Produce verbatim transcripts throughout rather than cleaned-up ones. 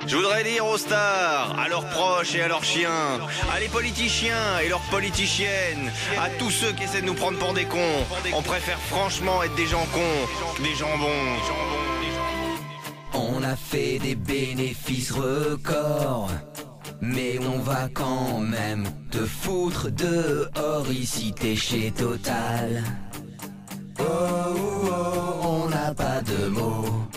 Je voudrais dire aux stars, à leurs proches et à leurs chiens, à les politiciens et leurs politiciennes, à tous ceux qui essaient de nous prendre pour des cons, on préfère franchement être des gens cons que des jambons. On a fait des bénéfices records, mais on va quand même te foutre dehors ici, t'es chez Total. Oh, oh, oh, on n'a pas de morale.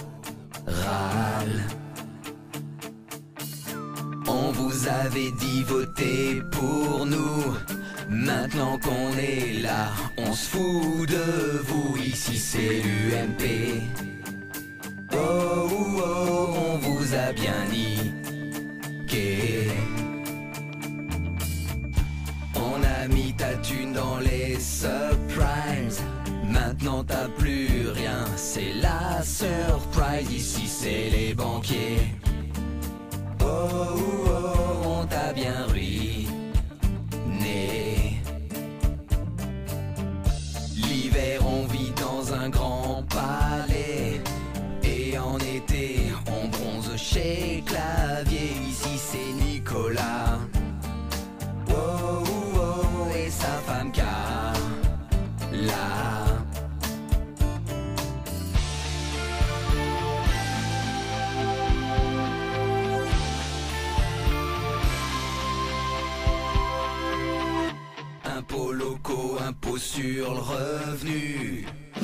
On vous avait dit voter pour nous. Maintenant qu'on est là, on se fout de vous. Ici c'est l'U M P. Oh, oh, oh, on vous a bien niqué. On a mis ta thune dans les subprimes. Maintenant t'as plus rien, c'est la surprise. Ici c'est les banquiers. Oh, oh, oh, on t'a bien ruiné. L'hiver on vit dans un grand palais, et en été on bronze chez Clavier. Ici c'est Nicolas. Oh, oh, oh, et sa femme Carla. Impôts locaux, impôts sur le revenu.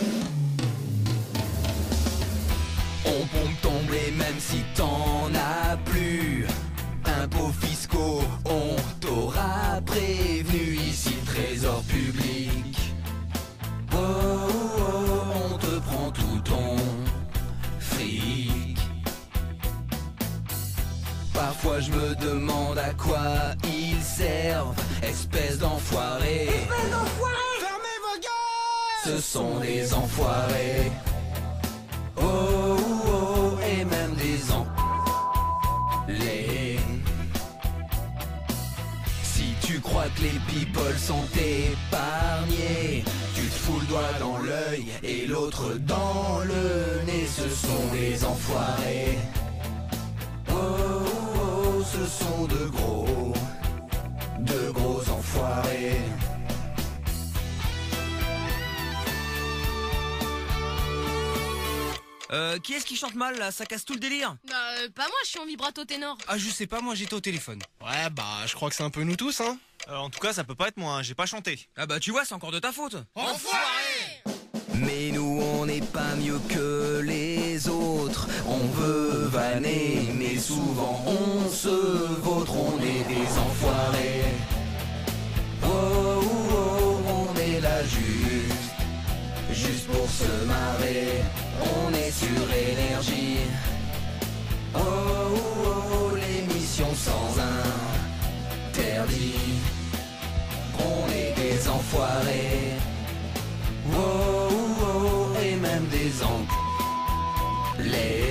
On pompe ton blé même si t'en as plus. Impôts fiscaux, on t'aura prévenu. Ici le trésor public. Oh, oh, oh, on te prend tout ton fric. Parfois je me demande à quoi ils servent, espèce d'enfoirés. Espèce d'enfoirés! Fermez vos gueules! Ce sont des enfoirés. Oh, oh, oh, et même des enlés. Si tu crois que les people sont épargnés, tu te fous le doigt dans l'œil et l'autre dans le nez. Ce sont des enfoirés. Oh, oh, oh, ce sont de gros, de gros enfoirés. Euh, qui est-ce qui chante mal là? Ça casse tout le délire. Bah, euh, pas moi, je suis en vibrato ténor. Ah, je sais pas, moi j'étais au téléphone. Ouais, bah, je crois que c'est un peu nous tous, hein. Euh, en tout cas, ça peut pas être moi, hein, j'ai pas chanté. Ah bah tu vois, c'est encore de ta faute. Enfoirés! Mais nous on n'est pas mieux que les autres. On veut vanner, mais souvent on se vautre. On est des enfoirés. Oh, oh, oh, on est là juste, juste pour se marrer. On est sur énergie. Oh, oh, oh, l'émission sans interdit. On est des enfoirés. Oh, oh, oh, et même des enculés.